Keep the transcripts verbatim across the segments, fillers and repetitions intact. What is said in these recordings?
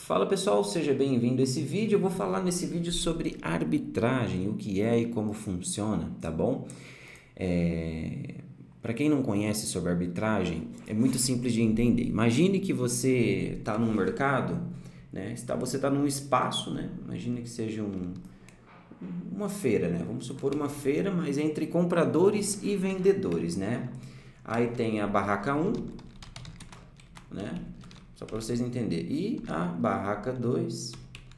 Fala pessoal, seja bem-vindo a esse vídeo. Eu vou falar nesse vídeo sobre arbitragem, o que é e como funciona, tá bom? É... Para quem não conhece sobre arbitragem, é muito simples de entender. Imagine que você está num mercado, né? Você está num espaço, né? Imagine que seja um, uma feira, né? Vamos supor uma feira, mas entre compradores e vendedores, né? Aí tem a barraca um, né? Só para vocês entenderem. E a barraca dois.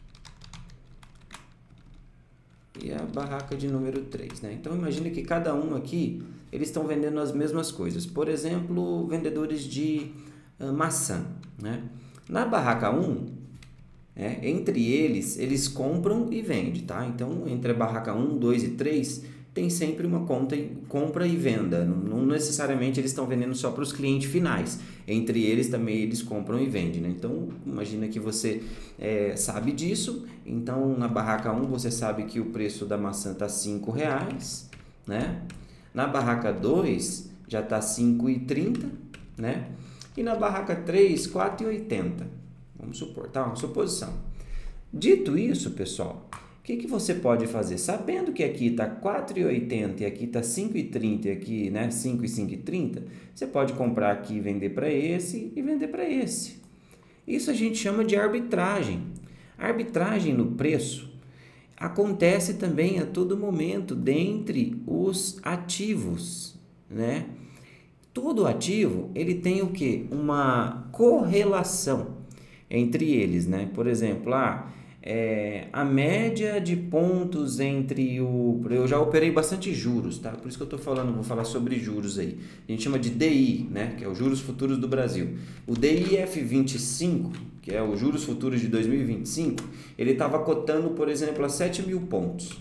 E a barraca de número três, né? Então, imagine que cada um aqui, eles estão vendendo as mesmas coisas. Por exemplo, vendedores de uh, maçã, né? Na barraca um, é, entre eles, eles compram e vendem, tá? Então, entre a barraca um, dois e três, tem sempre uma conta, compra e venda. Não necessariamente eles estão vendendo só para os clientes finais. Entre eles também eles compram e vendem, né? Então, imagina que você é, sabe disso. Então, na barraca um, você sabe que o preço da maçã está cinco reais, né? Na barraca dois, já está cinco reais e trinta centavos, né? E na barraca três, quatro reais e oitenta centavos. Vamos supor, tá? Uma suposição. Dito isso, pessoal, o que, que você pode fazer? Sabendo que aqui está quatro reais e oitenta centavos e aqui está cinco reais e trinta centavos e aqui, né, cinco reais e cinco e trinta centavos, você pode comprar aqui e vender para esse e vender para esse. Isso a gente chama de arbitragem. A arbitragem no preço acontece também a todo momento dentre os ativos, né? Todo ativo, ele tem o quê? Uma correlação entre eles, né? Por exemplo, ah, é, a média de pontos entre o... Eu já operei bastante juros, tá? Por isso que eu estou falando, vou falar sobre juros aí. A gente chama de D I, né? Que é o Juros Futuros do Brasil. O D I F vinte e cinco, que é o Juros Futuros de dois mil e vinte e cinco, ele estava cotando, por exemplo, a sete mil pontos.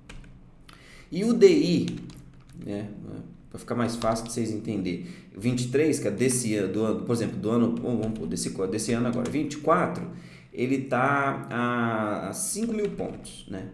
E o D I, né? Para ficar mais fácil de vocês entenderem, vinte e três, que é desse ano, do ano, por exemplo, do ano, vamos desse, desse ano agora, vinte e quatro, ele está a cinco mil pontos, né?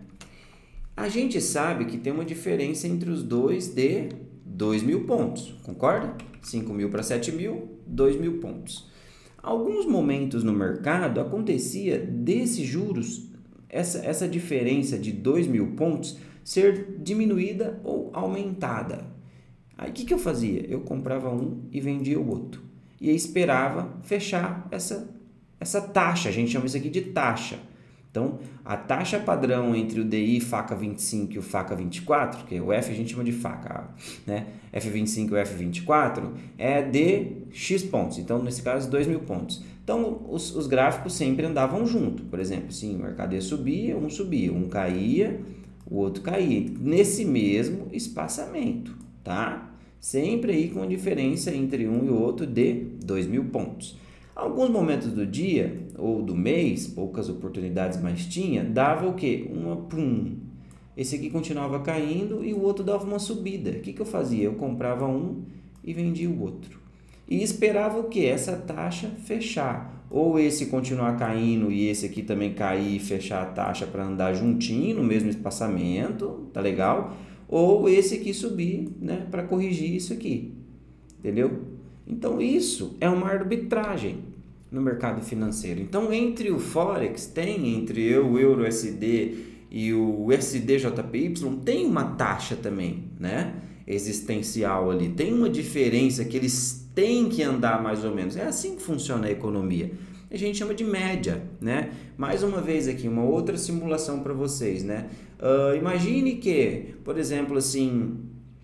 A gente sabe que tem uma diferença entre os dois de dois mil pontos, concorda? cinco mil para sete mil, dois mil pontos. Alguns momentos no mercado acontecia desses juros, essa, essa diferença de dois mil pontos ser diminuída ou aumentada. Aí o que, que eu fazia? Eu comprava um e vendia o outro. E esperava fechar essa, essa taxa, a gente chama isso aqui de taxa. Então, a taxa padrão entre o D I faca vinte e cinco e o faca vinte e quatro, que o F a gente chama de faca, né? F vinte e cinco e o F vinte e quatro é de X pontos, então nesse caso dois mil pontos. Então, os, os gráficos sempre andavam junto. Por exemplo, sim, o mercado ia subir, um subia, um caía, o outro caía. Nesse mesmo espaçamento, tá? Sempre aí com a diferença entre um e o outro de dois mil pontos. Alguns momentos do dia ou do mês, poucas oportunidades mais tinha, dava o quê? Uma pum. Esse aqui continuava caindo e o outro dava uma subida. O que, que eu fazia? Eu comprava um e vendia o outro. E esperava o quê? Essa taxa fechar. Ou esse continuar caindo e esse aqui também cair e fechar a taxa para andar juntinho no mesmo espaçamento, tá legal? Ou esse aqui subir, né, para corrigir isso aqui, entendeu? Então, isso é uma arbitragem no mercado financeiro. Então, entre o Forex, tem entre eu, o Euro S D e o S D J P Y, tem uma taxa também, né, existencial ali. Tem uma diferença que eles têm que andar mais ou menos. É assim que funciona a economia. A gente chama de média, né? Mais uma vez aqui, uma outra simulação para vocês, né? Uh, imagine que, por exemplo, assim,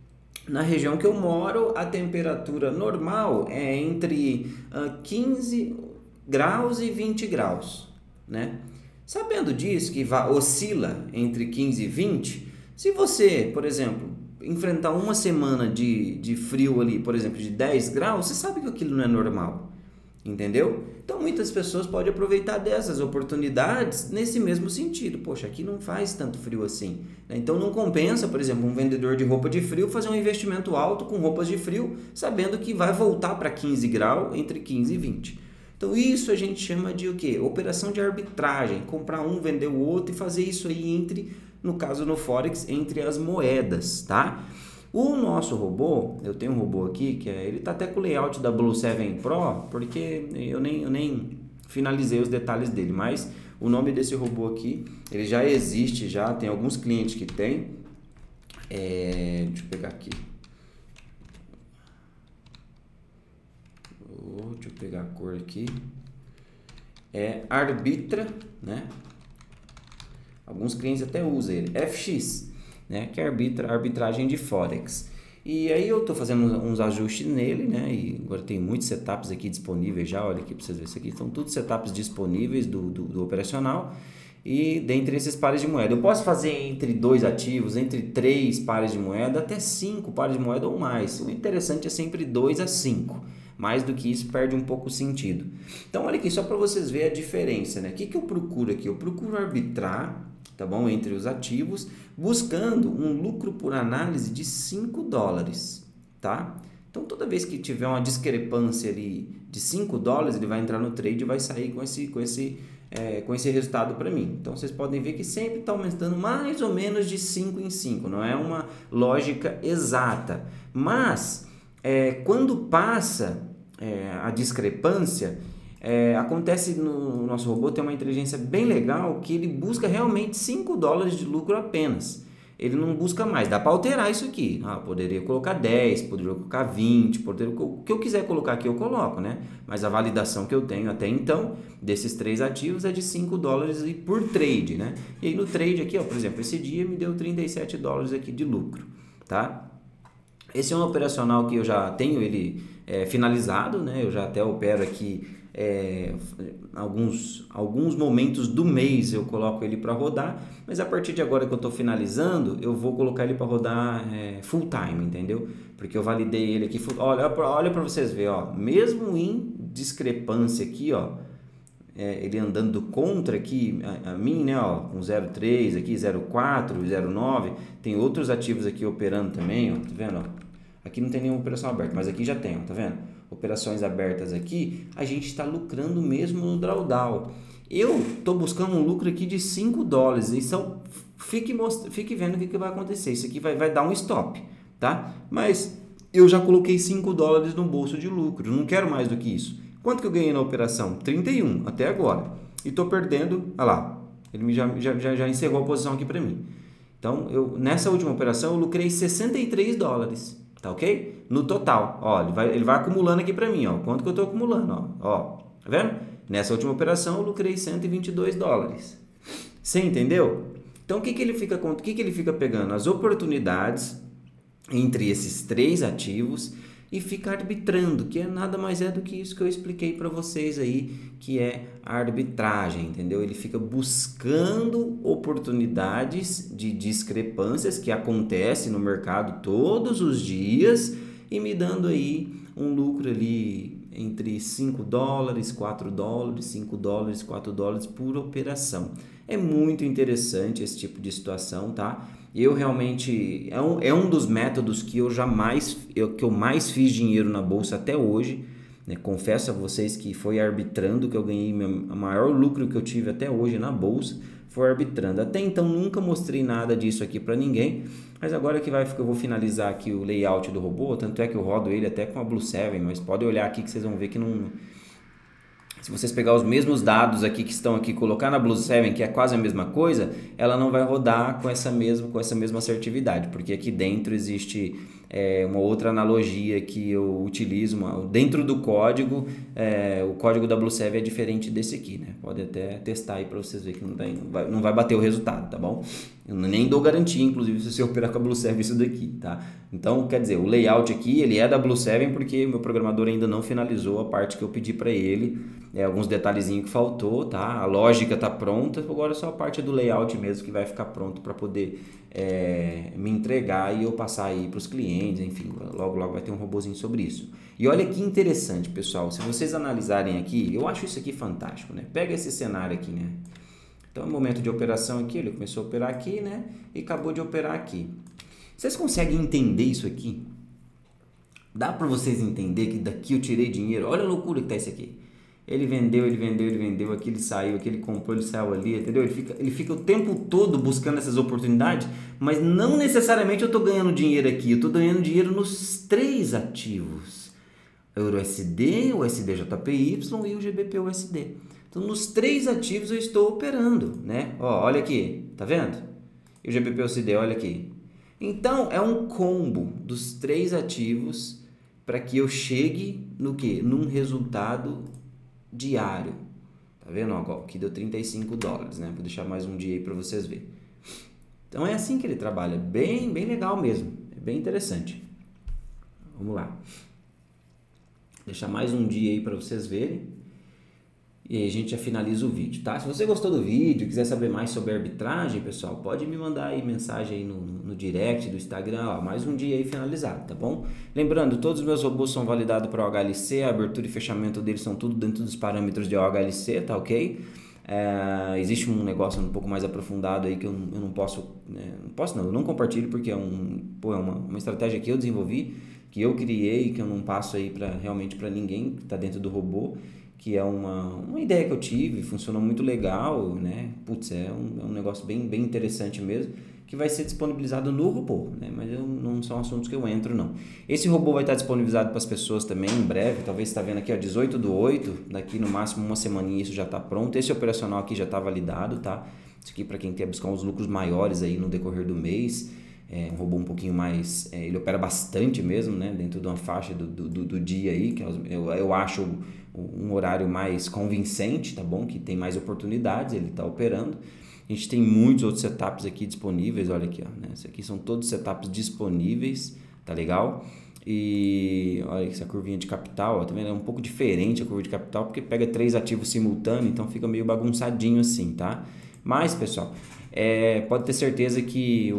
na região que eu moro, a temperatura normal é entre uh, quinze graus e vinte graus, né? Sabendo disso, que oscila entre quinze e vinte, se você, por exemplo, enfrentar uma semana de, de frio ali, por exemplo, de dez graus, você sabe que aquilo não é normal. Entendeu? Então muitas pessoas podem aproveitar dessas oportunidades nesse mesmo sentido. Poxa, aqui não faz tanto frio assim. Então não compensa, por exemplo, um vendedor de roupa de frio fazer um investimento alto com roupas de frio, sabendo que vai voltar para quinze graus, entre quinze e vinte. Então isso a gente chama de o quê? Operação de arbitragem. Comprar um, vender o outro e fazer isso aí entre, no caso no Forex, entre as moedas, tá? O nosso robô, eu tenho um robô aqui, que é, ele tá até com o layout da Blue sete Pro, porque eu nem, eu nem finalizei os detalhes dele, mas o nome desse robô aqui, ele já existe, já tem alguns clientes que tem. É, deixa eu pegar aqui. Oh, deixa eu pegar a cor aqui. É Arbitra, né? Alguns clientes até usam ele. F X, né? Que é arbitra, arbitragem de Forex. E aí eu tô fazendo uns ajustes nele, né? E agora tem muitos setups aqui disponíveis já. Olha aqui para vocês verem isso aqui. São todos setups disponíveis do, do, do operacional. E dentre esses pares de moeda, eu posso fazer entre dois ativos, entre três pares de moeda, até cinco pares de moeda ou mais. O interessante é sempre dois a cinco. Mais do que isso perde um pouco o sentido. Então olha aqui, só para vocês verem a diferença, né? O que, que eu procuro aqui? Eu procuro arbitrar, tá bom? Entre os ativos, buscando um lucro por análise de cinco dólares, tá? Então toda vez que tiver uma discrepância ali de cinco dólares, ele vai entrar no trade e vai sair com esse, com esse, é, com esse resultado para mim. Então vocês podem ver que sempre está aumentando mais ou menos de cinco em cinco, não é uma lógica exata. Mas é, quando passa é, a discrepância, É, acontece no nosso robô, tem uma inteligência bem legal que ele busca realmente cinco dólares de lucro apenas. Ele não busca mais, dá para alterar isso aqui. Ah, poderia colocar dez, poderia colocar vinte, poderia, o que eu quiser colocar aqui eu coloco, né? Mas a validação que eu tenho até então desses três ativos é de cinco dólares por trade, né? E aí no trade aqui, ó, por exemplo, esse dia me deu trinta e sete dólares aqui de lucro, tá? Esse é um operacional que eu já tenho ele é, finalizado, né? Eu já até opero aqui É, alguns, alguns momentos do mês eu coloco ele para rodar, mas a partir de agora que eu estou finalizando, eu vou colocar ele para rodar é, full time, entendeu? Porque eu validei ele aqui, full, olha, olha para vocês verem, ó, mesmo em discrepância aqui, ó, é, ele andando contra aqui a, a mim, né, ó, com zero vírgula três aqui, zero vírgula quatro, zero vírgula nove, tem outros ativos aqui operando também, ó, tá vendo, ó? Aqui não tem nenhuma operação aberta, mas aqui já tem, ó, tá vendo? Operações abertas aqui, a gente está lucrando mesmo no drawdown. Eu estou buscando um lucro aqui de cinco dólares. Então, fique, most... fique vendo o que, que vai acontecer. Isso aqui vai, vai dar um stop, tá? Mas eu já coloquei cinco dólares no bolso de lucro. Não quero mais do que isso. Quanto que eu ganhei na operação? trinta e um até agora. E estou perdendo, olha lá, ele já, já, já, já encerrou a posição aqui para mim. Então, eu, nessa última operação, eu lucrei sessenta e três dólares. Tá ok? No total, ó, ele vai, ele vai acumulando aqui para mim, ó. Quanto que eu tô acumulando, ó, ó, tá vendo? Nessa última operação eu lucrei cento e vinte e dois dólares. Você entendeu? Então o que que ele fica o que que ele fica pegando? As oportunidades entre esses três ativos e fica arbitrando, que é nada mais é do que isso que eu expliquei para vocês aí, que é a arbitragem, entendeu? Ele fica buscando oportunidades de discrepâncias que acontecem no mercado todos os dias e me dando aí um lucro ali entre cinco dólares, quatro dólares, cinco dólares, quatro dólares por operação. É muito interessante esse tipo de situação, tá? Eu realmente, é um, é um dos métodos que eu jamais, eu, que eu mais fiz dinheiro na bolsa até hoje, né? Confesso a vocês que foi arbitrando que eu ganhei, o maior lucro que eu tive até hoje na bolsa, foi arbitrando. Até então nunca mostrei nada disso aqui para ninguém, mas agora que vai, eu vou finalizar aqui o layout do robô, tanto é que eu rodo ele até com a Blue Seven, mas pode olhar aqui que vocês vão ver que não... Se vocês pegar os mesmos dados aqui que estão aqui, colocar na Blue Seven, que é quase a mesma coisa, ela não vai rodar com essa mesma, com essa mesma assertividade, porque aqui dentro existe é, uma outra analogia que eu utilizo. Uma, dentro do código, é, o código da Blue Seven é diferente desse aqui, né? Pode até testar aí para vocês verem que não, tem, não, vai, não vai bater o resultado, tá bom? Eu nem dou garantia, inclusive, se você operar com a Blue Seven isso daqui, tá? Então, quer dizer, o layout aqui, ele é da Blue Seven porque o meu programador ainda não finalizou a parte que eu pedi para ele. É, alguns detalhezinhos que faltou, tá? A lógica tá pronta, agora é só a parte do layout mesmo que vai ficar pronto para poder é, me entregar e eu passar aí para os clientes, enfim, logo logo vai ter um robozinho sobre isso. E olha que interessante, pessoal, se vocês analisarem aqui, eu acho isso aqui fantástico, né? Pega esse cenário aqui, né? Então, no momento de operação aqui, ele começou a operar aqui, né? E acabou de operar aqui. Vocês conseguem entender isso aqui? Dá para vocês entender que daqui eu tirei dinheiro? Olha a loucura que tá isso aqui. Ele vendeu, ele vendeu, ele vendeu, aqui ele saiu, aqui ele comprou, ele saiu ali, entendeu? Ele fica, ele fica o tempo todo buscando essas oportunidades, mas não necessariamente eu estou ganhando dinheiro aqui, eu estou ganhando dinheiro nos três ativos. Euro U S D, o U S D J P Y e o G B P U S D. Então, nos três ativos eu estou operando, né? Ó, olha aqui, tá vendo? E o G B P U S D, olha aqui. Então, é um combo dos três ativos para que eu chegue no quê? Num resultado diário. Tá vendo? Ó, aqui deu trinta e cinco dólares, né? Vou deixar mais um dia aí para vocês verem. Então, é assim que ele trabalha. Bem, bem legal mesmo. É bem interessante. Vamos lá. Vou deixar mais um dia aí para vocês verem. E aí a gente já finaliza o vídeo, tá? Se você gostou do vídeo, quiser saber mais sobre arbitragem, pessoal, pode me mandar aí mensagem aí no, no direct do Instagram, ó, mais um dia aí finalizado, tá bom? Lembrando, todos os meus robôs são validados para o H L C, a abertura e fechamento deles são tudo dentro dos parâmetros de O H L C, tá ok? É, existe um negócio um pouco mais aprofundado aí que eu, eu não posso, né, não posso não, eu não compartilho porque é, um, pô, é uma, uma estratégia que eu desenvolvi, que eu criei, que eu não passo aí pra, realmente para ninguém que está dentro do robô, que é uma, uma ideia que eu tive, funcionou muito legal, né? Putz, é um, é um negócio bem, bem interessante mesmo, que vai ser disponibilizado no robô, né? Mas eu, não são assuntos que eu entro, não. Esse robô vai estar disponibilizado para as pessoas também em breve, talvez você está vendo aqui, ó, dezoito do oito, daqui no máximo uma semaninha isso já está pronto. Esse operacional aqui já está validado, tá? Isso aqui para quem quer buscar uns lucros maiores aí no decorrer do mês. É um robô um pouquinho mais, é, ele opera bastante mesmo, né, dentro de uma faixa do, do, do dia aí, que eu, eu acho um horário mais convincente, tá bom, que tem mais oportunidades, ele está operando. A gente tem muitos outros setups aqui disponíveis, olha aqui, ó, né, esses aqui são todos setups disponíveis, tá legal? E olha essa curvinha de capital, ó, também é um pouco diferente a curva de capital, porque pega três ativos simultâneos, então fica meio bagunçadinho assim, tá? Mas, pessoal, é, pode ter certeza que o,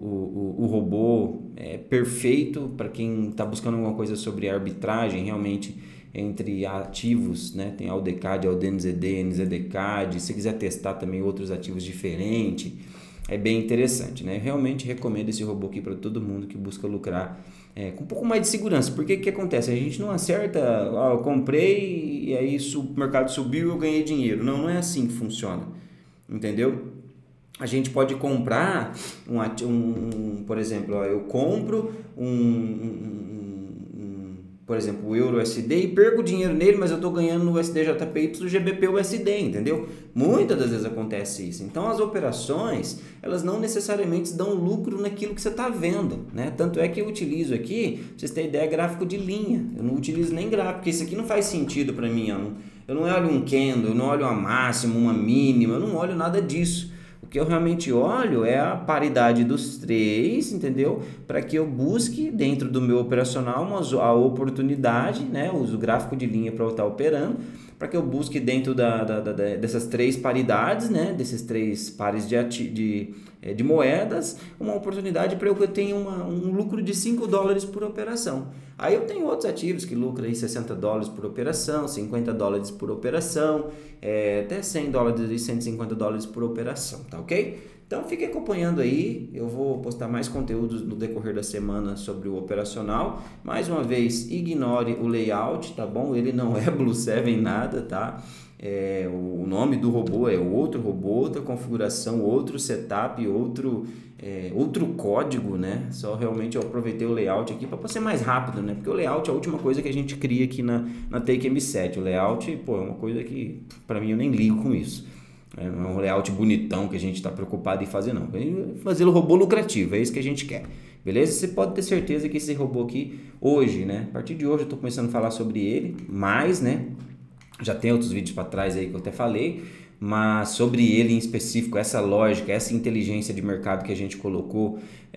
o, o, o robô é perfeito para quem está buscando alguma coisa sobre arbitragem, realmente, entre ativos, né? Tem A U D C A D, A U D N Z D, N Z D C A D, se quiser testar também outros ativos diferentes, é bem interessante, né? Realmente recomendo esse robô aqui para todo mundo que busca lucrar é, com um pouco mais de segurança, porque o que acontece? A gente não acerta, ó, eu comprei e aí o mercado subiu e eu ganhei dinheiro. Não, não é assim que funciona, entendeu? A gente pode comprar, um, um, um por exemplo, ó, eu compro um, um, um, um, por exemplo, o Euro U S D e perco dinheiro nele, mas eu estou ganhando no U S D J P Y do G B P U S D, entendeu? Muitas das vezes acontece isso. Então, as operações, elas não necessariamente dão lucro naquilo que você está vendo, né? Tanto é que eu utilizo aqui, pra vocês terem ideia, gráfico de linha. Eu não utilizo nem gráfico, porque isso aqui não faz sentido para mim, ó. Eu não olho um candle, eu não olho uma máxima, uma mínima, eu não olho nada disso. O que eu realmente olho é a paridade dos três, entendeu? Para que eu busque dentro do meu operacional uma, a oportunidade, né? Eu uso o gráfico de linha para eu estar operando, para que eu busque dentro da, da, da, dessas três paridades, né? Desses três pares de, ati de, de moedas, uma oportunidade para eu que eu tenha uma, um lucro de cinco dólares por operação. Aí eu tenho outros ativos que lucram aí sessenta dólares por operação, cinquenta dólares por operação, é, até cem dólares e cento e cinquenta dólares por operação, tá ok? Então fique acompanhando aí, eu vou postar mais conteúdos no decorrer da semana sobre o operacional. Mais uma vez, ignore o layout, tá bom? Ele não é Blue sete nada, tá? É, o nome do robô é outro robô, outra configuração, outro setup, outro, é, outro código, né? Só realmente eu aproveitei o layout aqui para ser mais rápido, né? Porque o layout é a última coisa que a gente cria aqui na, na Take M sete. O layout, pô, é uma coisa que para mim eu nem ligo com isso. É um layout bonitão que a gente está preocupado em fazer, não. Fazer o robô lucrativo, é isso que a gente quer. Beleza? Você pode ter certeza que esse robô aqui, hoje, né? A partir de hoje eu estou começando a falar sobre ele, mais, né? Já tem outros vídeos para trás aí que eu até falei, mas sobre ele em específico, essa lógica, essa inteligência de mercado que a gente colocou,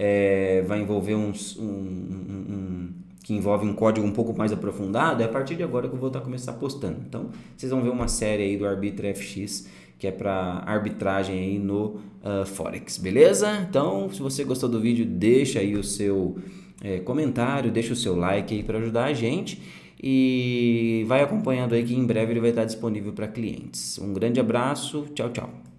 é, vai envolver uns, um, um, um, que envolve um código um pouco mais aprofundado, é a partir de agora que eu vou estar começando postando. Então, vocês vão ver uma série aí do Arbitra F X, que é para arbitragem aí no uh, Forex, beleza? Então, se você gostou do vídeo, deixa aí o seu é, comentário, deixa o seu like aí para ajudar a gente. E vai acompanhando aí que em breve ele vai estar disponível para clientes. Um grande abraço, tchau, tchau.